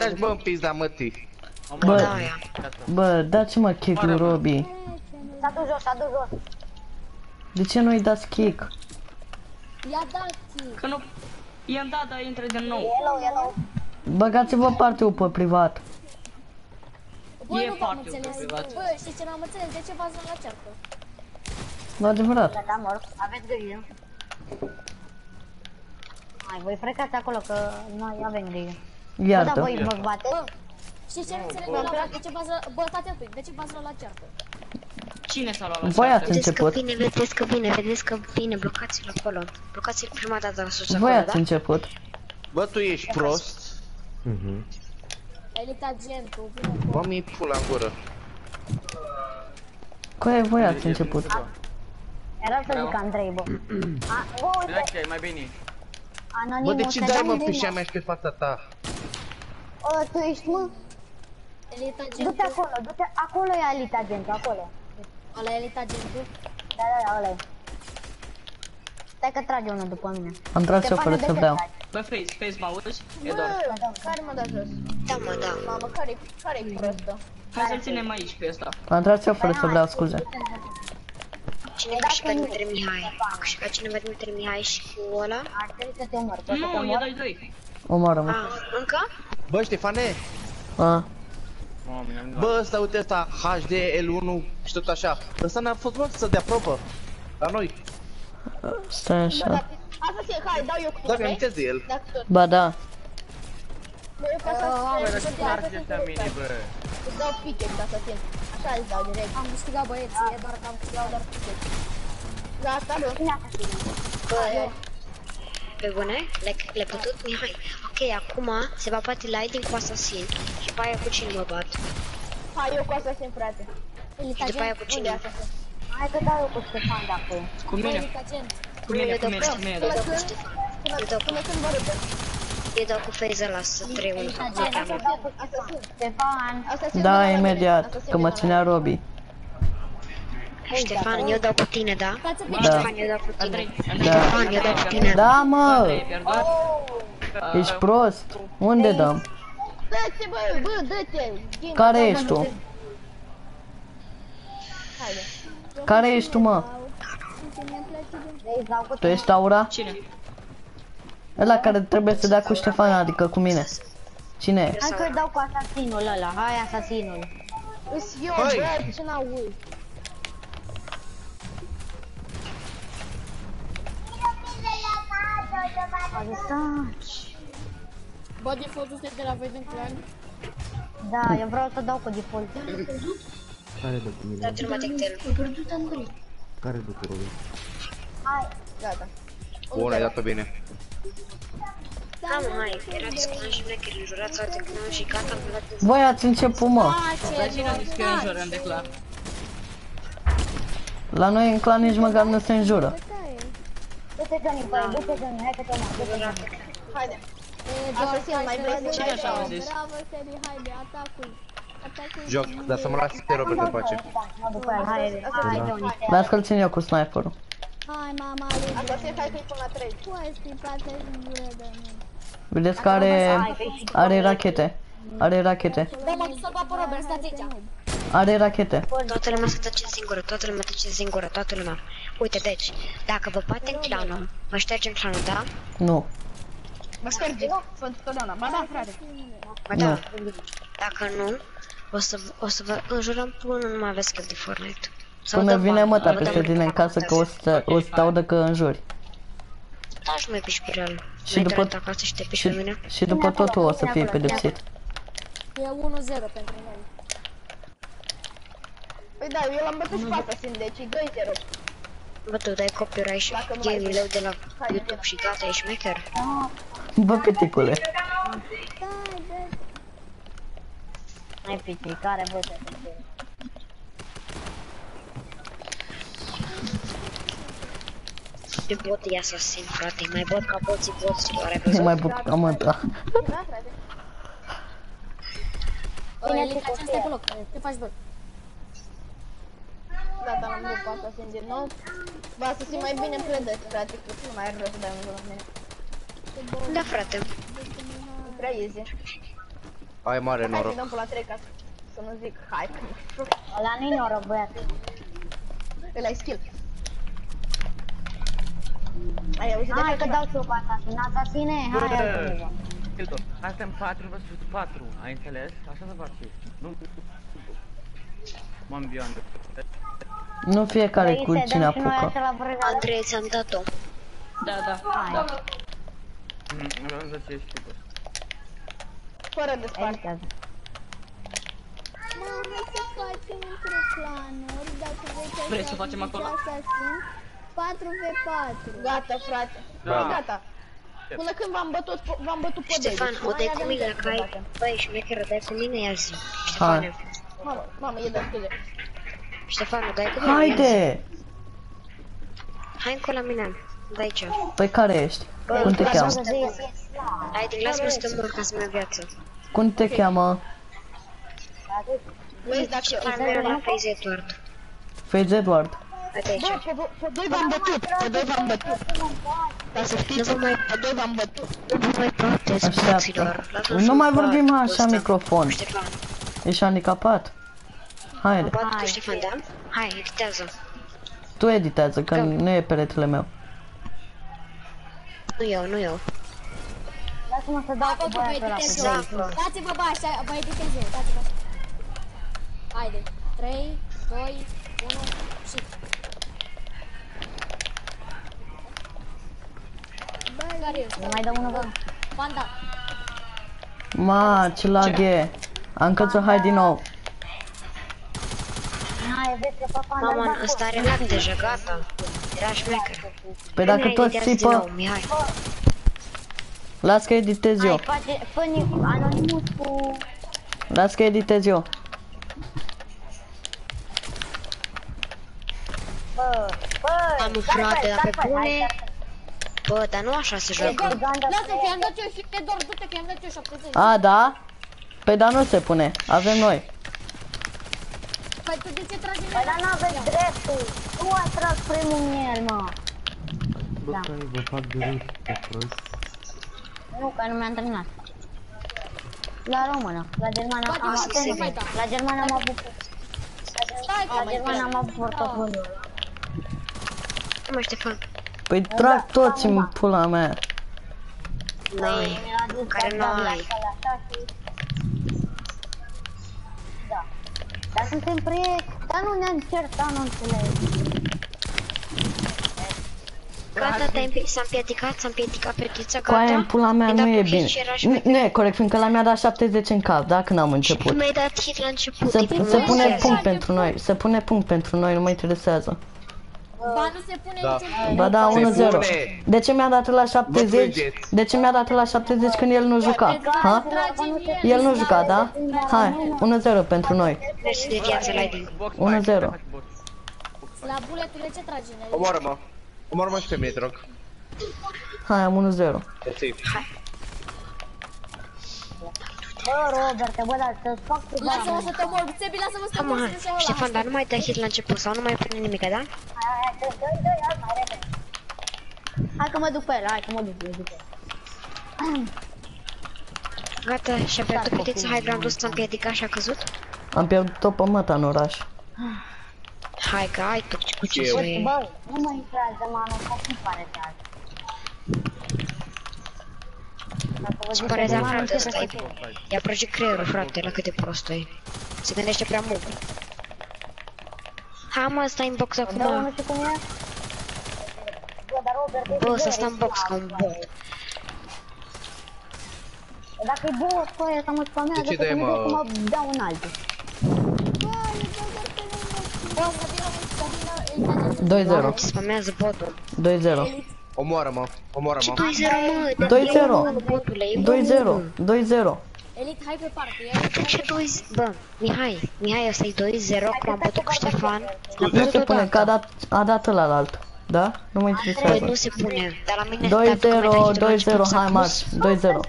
Dă-ți bă în pizda mătii. Bă, dați-mă kick-ul, Robi. S-a dus jos, s-a dus jos. De ce nu-i dați kick? I-a dat kick. Că nu... I-am dat, dar intră din nou. Yellow. Băgați-vă partea-ul pe privat. Bă, E nu v-am foarte înțeles. privat. Bă, știți ce n-am înțeles? De ce v-ați luat la ceartă? Nu adevărat. Gata, mor. Aveți grijă. Hai, voi frecați acolo că noi avem grijă. Bă, dar Iartă. voi vă bate? Bă, știți ce nu înțeleg la voi? De ce v-ați luat... Bă, stați un pic, de ce v-ați luat la ceartă? Cine s-a luat la Voi ceartă? ați început. Vedeți că vine, blocați-l acolo. Blocați-l prima dată la sus Voi acolo, ați da? început. Bă, tu ești prost? Elita agentul, vine cu... Bă, mi-i pula în gură. Coi, voi ați început. Era să zic Andrei, bă. Bă, uite, Ok, mai bine. Bă, Anonimul de ce se dai dă mă în pe limba. șea mea și pe fața ta? Tu ești, mă? Elita Du-te agentul, acolo, du-te. Acolo e Alita agentul, acolo. ăla e elita agentul. Da, ăla e. Stai că trage unul după mine. Am tras eu fără să vreau. Bă, Face, mă auzi? E doar. Care mă da jos? Da, mă, da. Mamă, care-i prostă? Hai să-l ținem aici pe ăsta. Am tras eu fără să vreau, scuze. Cine a câștigat Dimitri Mihai? A câștigat cineva Dimitri Mihai și cu ăla? Ar trebui să te omor. Poți să te Nu, e omor? 2-2. Omoară-mă. Încă? Bă, Ștefane, A, bă, ăsta, uite ăsta, HD, L1 și tot așa. Ăsta n-a fost mult să dea probă. La noi. stai așa. Asta se, hai, dau eu cu Da, mi-am de el. Dacă tot. Ba da. Bă, eu ca să... Bă, dacă spargi ăștia mine, bă. Îți dau picket ca să fim. Așa îți dau direct. Am câștigat băieții, e doar că am câștigat doar picket. Gata, bă. Bă, pe bune? Le-ai putut, Mihai? Ok, acum se va bate Lighting cu Assassin. Și după aia cu cine mă bat? Hai, eu cu Assassin, frate. Elita Și după aia cu agent, cine? unde e Assassin? Hai că dau eu cu Ștefan de acolo. Cu mine, Elita agent. cu mine, cu mine, cu mine. Eu dau cu Ștefan. Până când vă rupe. Eu dau cu Faze ăla să 3-1. Ștefan. Assassin, Da, vine la mine. imediat, Assassin că mă vine la ținea Robi. Ștefan, eu dau cu tine, da? Stați un pic. Da. Ștefan, eu dau cu tine. Andrei, Ștefan, eu dau cu tine. Da, mă! Andrei, pierdut. Ești prost? Unde dăm? Dă-te, bă, dă-te. Care ești tu? Haide. Care ești tu, mă? Vezi, dau cu Tu ești Aura? Cine? Ăla care trebuie să dea cu Ștefan, adică cu mine. Cine e? Hai că dau cu asasinul ăla. Hai, asasinul. Îs eu, Hai. bă, ce n-auzi. Bă, default-ul de la voi din clan. Da, eu vreau să dau cu default. Care dă cu mine? Dați numai tectel. Care dă cu Robin? Hai. Gata. Bun, ai dat-o bine. Da, mă, hai, erați clan și mecheri, jurați alte clan și gata, am luat de Voi ați început, mă. Dar cine a zis că eu înjurăm de clar? La noi în clan nici măcar nu se înjură. Du-te, Johnny, băi, du-te, Johnny. Hai că te omor. Du-te, Johnny. Haide. Assassin, mai vrei să Cine așa au zis? Bravo, Seri, haide, atacul. Atacul. Joc, dar să mă lasi pe Robert în pace. Mă duc pe el. Hai, Johnny. Las că-l țin eu cu sniperul. Hai, mama, lui. Assassin, hai că-i pun la 3. Tu ai stipat în gură de mine. Vedeți că are rachete. Are rachete. Da, mă duc să bapă Robert, stați aici. Are rachete. toată lumea să tace singură, toată lumea tace singură, toată lumea. Uite, deci, dacă vă batem clanul, vă ștergem clanul, da? Nu. Mă șterge, pentru totdeauna. Ba da, frate. Ba da. Dacă nu, o să vă înjurăm până nu mai aveți chef de Fortnite. Sau Până dăm vine bani, măta vă dăm peste tine în casă că o să te audă că înjuri. Da, și mai piși pe real. Și Mai după- intrat acasă și te piși pe mine. Și după tot tu o să fii pedepsit. E 1-0 pentru noi. Păi da, eu l-am bătut și pe Assassin, deci e 2-0. Bă, tu dai copyright și Dacă nu mai game-ul vrei. de la YouTube și gata, ești șmecher. Bă, piticule. Hai, pici, care voi să fie? De bot e asasin, frate, mai bot ca boții care Nu văzut. mai bucam mă, da. Da, frate. Elita, ce stai pe loc? Ce faci, bă? Gata, l-am luat pe Assassin din nou. Bă, Assassin mai bine îmi predă, frate, că nu mai are rost să dai un joc la mine. Da, frate. E prea easy. Ai mare Hai să noroc. dăm pula 3 ca să nu zic hai. Ăla nu-i noroc, băiat. Ăla e skill. Ai auzit de Hai că ceva? dau și eu pe asasin. Asasine, hai altundeva. Hilton, astea 4 vs 4, ai înțeles? Așa să faci. Nu. M-am bioan. Nu fiecare cu cine apucă. Andrei, ți-am dat-o. Da, da. Vreau să ce ești tu. Fără de spart. Mă, hai să facem între clanuri, dacă Vrei să facem acolo? Assassin 4v4. Gata, frate. Da. Gata. Până când v-am bătut pe doi. Ștefan, o dai cu mine dacă ai... Băi, șmecheră, dai cu mine, ia zi. Ștefan, Mamă, e de scuze. Ștefan, o dai cu mine, ia zi. Haide! Hai încă la mine, de aici. Păi care ești? Cum te cheamă? Haide, lasă-mă să te mor ca să-mi ia viață. Cum te cheamă? Băi, dacă... Ștefan, mereu la Face Edward. Face Edward. Uite aici. Pe doi v-am bătut, pe doi v-am bătut. Ca să știți, pe doi v-am bătut. Nu vă mai bateți, Așteaptă. băților. Nu mai vorbim așa microfon. Ștefan, Ești handicapat? Haide, bat cu Ștefan, da? Hai, editează. tu editează, că nu e peretele meu. Nu eu. Lasă-mă să dau cu băiatul ăla cu doi. Dați-vă bă, așa, vă editez eu, dați-vă. Haide, 3, 2, 1 și... Care e? Nu mai dă unul, bă. Panda. Ma, ce lag e. Am cățut, hai din nou. Hai, vezi că fac Mama, ăsta are lag deja, gata. Era șmecher. Păi dacă tot țipă, Mihai. las că editez eu. Hai, fă-ne anonimus cu... Las că editez eu. Bă, Am frate, dar pe bune. Bă, dar nu așa se joacă. Lasă că i-am dat eu și te doar, du-te că i-am dat eu 70. A, da? Păi dar nu se pune, avem noi. Păi tu de ce tragi în Bă, dar n-aveți dreptul. Tu ai tras primul în el, mă. Bă, care vă fac dureri pe prost. Nu, că nu mi-am terminat. La română, la germană am avut... La germană am avut... La germană am avut portofoliul. Nu mai Ștefan. Păi trag toți în pula mea. N-ai. Care n-ai. Da. Dar suntem prieteni, dar nu ne-am certat, nu înțeleg. Gata, s-a împiedicat fetița, gata. Coaie în pula mea nu e bine. Nu e corect, fiindcă la mi-a dat 70 în cap, da? Când am început. Mi-ai dat hit la început. Se pune punct pentru noi, se pune punct pentru noi, nu mă interesează. Ba, nu se pune Da. niciun... Ba da, 1-0. pune. De ce mi-a dat la 70? plângeți. De ce mi-a dat la 70 când el nu juca? Ha? El nu juca, da? Hai, 1-0 pentru noi. Mersi de viață, Lady. 1-0. La buletule ce tragi în el? Omoară-mă. Omoară-mă și pe mine, te rog. Hai, am 1-0. E safe. Bă, Robert, bă, dar să-ți fac cu Lasă-mă să te mor, Sebi, lasă-mă să te mor, Hai, să Ștefan, dar nu mai dai hit la început sau nu mai pune nimic, da? Hai, hai, mai repede. Hai că mă duc pe el, hai că mă duc pe el. Gata, și-a pierdut fetița, hai, Grandus s-a împiedicat și a căzut. Am pierdut-o pe măta în oraș. Hai că ai tu cu ce să iei. Bă, nu mă intrează, mă, nu pare de azi. Ce pare de frate, ăsta e... I-a prăjit creierul, frate, la cât de prost e. Se gândește prea mult. Hai, mă, stai în box acum. Da, nu știu cum e. Bă, dar Robert, Bă, să stai în box ca un bot. dacă e bot, bă, ăsta mă spamează, De ce că dai, nu mă? știu cum mă dau un altul. 2-0. Ce spamează botul. 2-0. Omoară-mă. Ce Omoară-mă. 2-0, mă? 2-0. Botule, e 2-0. 2-0. Elite, hai pe party, Ce 2 Bă, Mihai, ăsta e 2-0, cum am bătut cu Ștefan. L-am Nu bătut se pune, că odată. a dat ăla la alt. Da? Nu mă Băi, interesează. nu se pune, dar la mine... 2-0, hai marș. 2-0.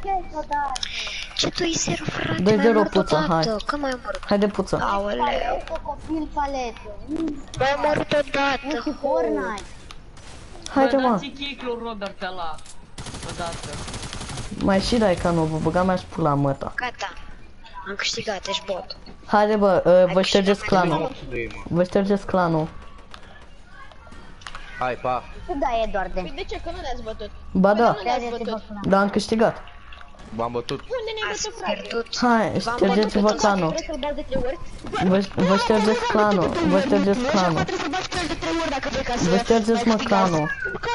Ce 2-0, frate? 2-0 mai am murit puță, hai. odată. Când mai am murit? Hai de puță. Aoleu. Copil paletă. Mai am murit Nu odată. știu Fortnite. Haide, Bă, mă. dați kick-ul Robert ăla. Odată. Mai și dai ca nu, vă băga mea și pula măta. Gata. Am câștigat, ești bot. Haide bă, vă ștergeți clanul. Nu e, mă. Vă ștergeți clanul. Hai, pa. Tu da, Eduarde. Păi de ce? Că nu ne-ați bătut. Ba da, Nu ne-ați bătut. dar am câștigat. V-am bătut. Unde ne-ai Ați bătut, frate? pierdut. Hai, ștergeți-vă clanul. Vrei să-l bați de 3 ori? Vă ștergeți clanul. Vă ștergeți clanul. Vă ștergeți mă clanul.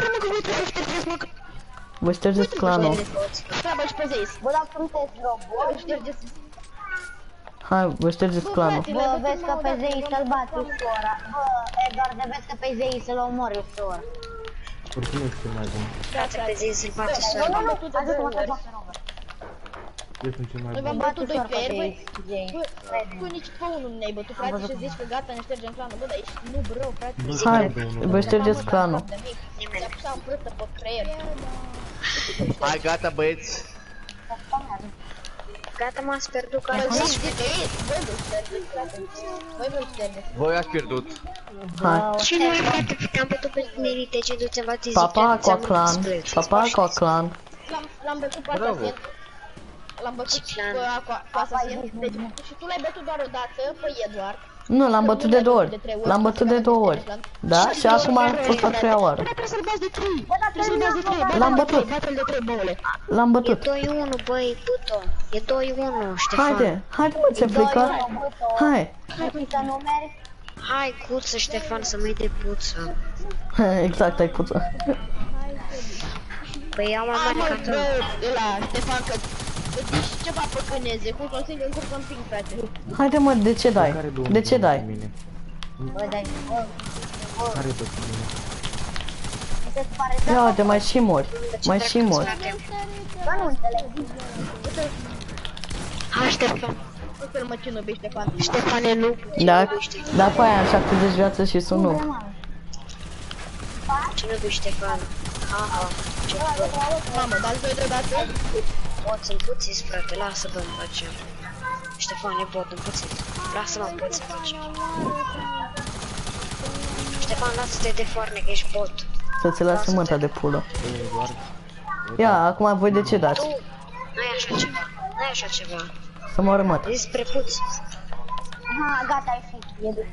Vă ștergeți clanul. Treabă și pe Zeis. Bă, dar sunteți robot? Ștergeți. Hai, vă ștergeți clanul. Bă, vezi că pe Zei să-l bați ușor. Bă, Eduarde, vezi că pe Zei să-l omori ușor. Oricum nu știu mai bun. Frate, pe zi să-l bate Nu, soare. nu, nu, ajută-mă să fac Robert. Eu sunt cel mai Noi bun. v-am bătut 2 pe el, băi. Zei. Tu nici pe unul nu ne-ai bătut, frate, și zici că gata, ne ștergem clanul. Bă, dar ești noob rău, frate. Hai, vă ștergeți clanul. Ți-a pus am prâtă pe creier. Hai, gata, băieți. Gata, m-ați pierdut ca Voi zici. ștergeți, voi vă ștergeți, frate. Voi vă ștergeți. Voi ați pierdut. Hai. Și noi, frate, te-am bătut pe tine, te ce du-ți în vați zic. Papa cu clan. Papa cu clan. L-am bătut pe Bravo. Asasin. L-am bătut pe Asasin. Deci, și tu l-ai bătut doar o dată pe Eduard. Nu, l-am bătut de 2 ori. L-am bătut de 2 ori. Da? Și acum am fost a 3-a oară. Trebuie să-l bați de 3. Trebuie să-l bați de 3. L-am bătut. Bate-l de 3, băule. L-am E bătut. 2-1, băi, puto. E 2-1, Ștefan. Haide, haide mă, ți-e frică? Hai. Hai să nu mergi. Hai, cuță, Ștefan, să mă iei de puță. Exact, ai puță. Păi iau mai mare ca tu. Bă, ăla, Ștefan, că zici ceva pe câneze. Cum să-l țin încurcă un pic, frate. Haide mă, de ce dai? De ce dai? Bă, dai, bă, Care tot cu mine? uite, pare să... Ia uite, mai și mori. Mai și mori. Bă, nu înțeleg. Hai, Ștefan. Uite-l mă, ce nu bei, Ștefan. Ștefan e noob. Da, da, pe aia am 70 viață și sunt nu. Ce nu bei, Ștefan? Ha, ce bă. Mamă, dați voi deodată? Poți împuțiți, frate, lasă-mă în pace. Ștefan e bot împuțit. Lasă-mă în pace. Ștefan, lasă-te de foarne, că ești bot. Să ți lasă mânta de pulă. Ia, acum voi de ce dați? Tu, n-ai așa ceva. N-ai așa ceva. Să mă rămât. Ești prepuț. Ha, gata, ai fi. E bine.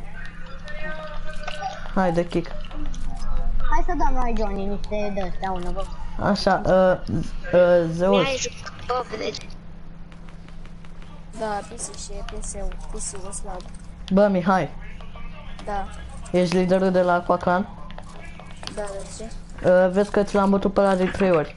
Hai, de kick. Hai să dăm noi, Johnny, niște de-astea, ună, bă. Așa, Zeus. Mi-ai jucat, bă, vedeți. Da, PC și e PC-ul. PC-ul slab. Bă, Mihai, Da, ești liderul de la Aquaclan? da, de ce? Vezi că ți l-am bătut pe ăla de 3 ori.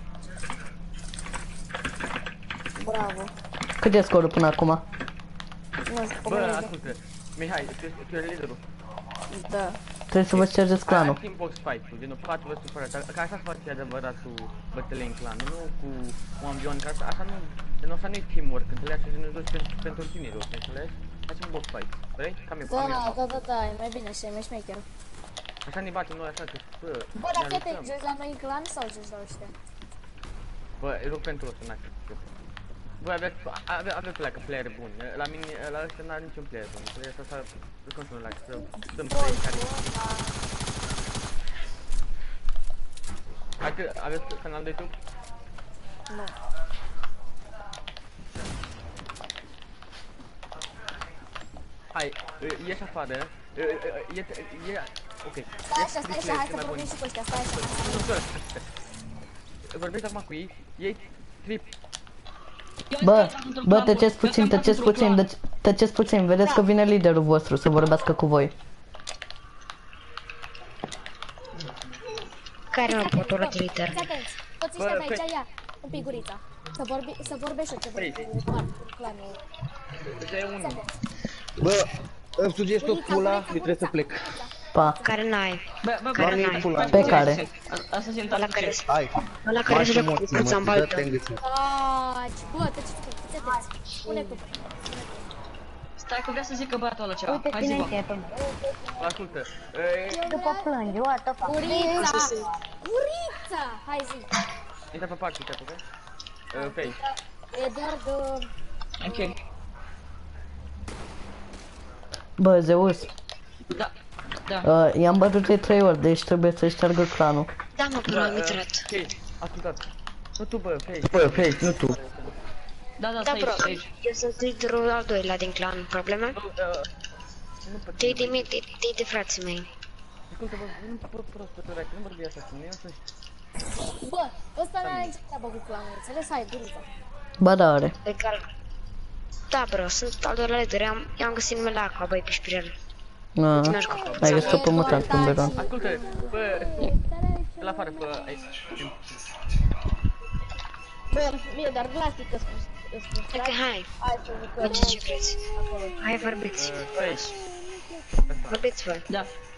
Bravo. Cât e scorul până acum? Nu știu, Bă, ascultă. Mihai, tu ești liderul. Da. Trebuie să vă ștergeți clanul. Team box fight-ul, genul 4 vs 4. Ca așa se face adevăratul bătălie în clan, nu cu one-on-one, că așa nu, genul așa nu-i teamwork, înțelegi? Genul doar pentru tineri, înțelegi? Facem box fight, vrei? Cam eu, cam eu. Da, e mai bine și e mai șmecher. Așa ne batem noi, așa că, bă, Bă, dar ne ce te ajutăm. joci la noi în clan sau joci la ăștia? Bă, e rog pentru ăsta, n-ai că. Bă, aveți pleacă player bun, la mine, la ăștia n-are niciun player bun, înțelegi? Asta să continuăm la să dăm play care... Hai că aveți canal de YouTube? Nu. Hai, ieși afară, ok. Stai așa, hai să vorbim și cu ăștia, stai așa. Vorbești acum cu ei, ei trip. Bă, tăceți puțin, vedeți că vine liderul vostru să vorbească cu voi. Care mă potoră de lider? Fiți atenți, toți ăștia de aici, ia, un pic gurița. Să vorbești ceva cu clanul. Ăsta e unul. Bă, îmi sugești tot pula, mi trebuie să plec. Pa. Care n-ai? Bă, Care e pula? Pe care? Asta se Ăla întâmplă. care Hai, ăla care se joacă cu cuța în baltă. Taci, bă, fiți atenți. Pune tu. Stai că vrea să zică băiatul ăla ceva. Uite, Hai zi, ține bă. chetul. Ascultă, După plângi, what the fuck? Gurița! Gurița! Hai zi. intră pe party, ok? Face. E doar de... Ok. Bă, Zeus, Da. Da. i-am bătut de 3 ori, deci trebuie să șteargă clanul. Da, mă, bro, am intrat. Ok, ascultați. Nu tu, bă, Face. bă, Face, nu tu. Da, Da, stai bro, aici. eu sunt liderul al doilea din clan, probleme? Nu pot. Te-ai de mine, te-ai de frații mei. Ascultă-vă, nu pot prost pe tărac, nu vorbi așa cu mine, eu sunt... Bă, ăsta n-are nicio treabă cu clanul, înțeles? Hai, gurița. Ba da, are. Egal. Da, bro, sunt al doilea lider, i-am găsit numele Aqua, băi, pe șpirel. A, Mulțumesc, Aqua. ai găsit-o pe mutant în beron. Ascultă, bă, la afară, bă, aici. Bă, mie doar plastic că spus. Ok, hai, Hai să jucăm. faceți ce vreți. Hai, vorbiți. Vorbiți voi. Da.